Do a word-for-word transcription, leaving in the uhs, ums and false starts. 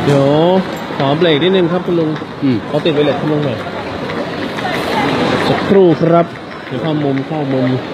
เดี๋ยวขอเบรกนิดนึงครับคุณลุงขอติดไวเลสคุณลุงหน่อยสักครู่ครับเดี๋ยวเข้ามุมเข้ามุม